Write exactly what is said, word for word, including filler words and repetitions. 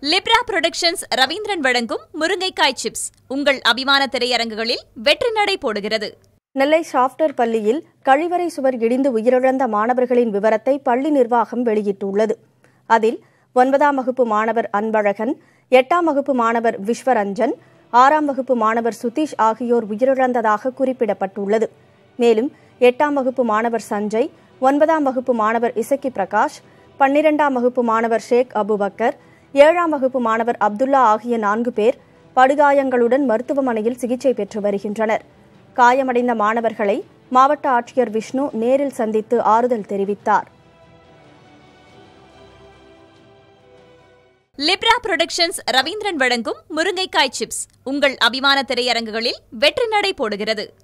Libre productions Ravindran வழங்கும் முருங்கைக்காய் chips உங்கள் அபிமான திரையரங்குகளில் வெற்றி நடை போடுகிறது. நெல்லை ஷாப்டர் பள்ளியில் கழிவறை சுவர் இடிந்து உயிரிழந்த மாணவர்களின் விவரத்தை பள்ளி நிர்வாகம் வெளியிட்டுள்ளது. அதில் ஒன்பதாம் வகுப்பு மாணவர் அன்பழகன், எட்டாம் வகுப்பு மாணவர் விஸ்வரஞ்சன், ஆறாம் வகுப்பு மாணவர் சுதீஷ் ஆகியோர் உயிரிழந்ததாக குறிப்பிடப்பட்டுள்ளது. மேலும் எட்டாம் வகுப்பு மாணவர் சஞ்சய், ஒன்பதாம் வகுப்பு மாணவர் இசக்கி பிரகாஷ், பன்னிரெண்டாம் வகுப்பு மாணவர் ஷேக் அபுபக்கர், ஏழாம் வகுப்பு மாணவர் அப்துல்லா ஆகிய நான்கு பேர் படுகாயங்களுடன் மருத்துவமனையில் சிகிச்சை பெற்று வருகின்றனர். காயமடைந்த மாணவர்களை மாவட்ட ஆட்சியர் விஷ்ணு நேரில் சந்தித்து ஆறுதல் தெரிவித்தார். லிப்ரா புரொடக்ஷன்ஸ் ரவீந்திரன் வழங்கும் முருங்கைக்காய் சிப்ஸ் உங்கள் அபிமான திரையரங்குகளில் வெற்றி நடை போடுகிறது.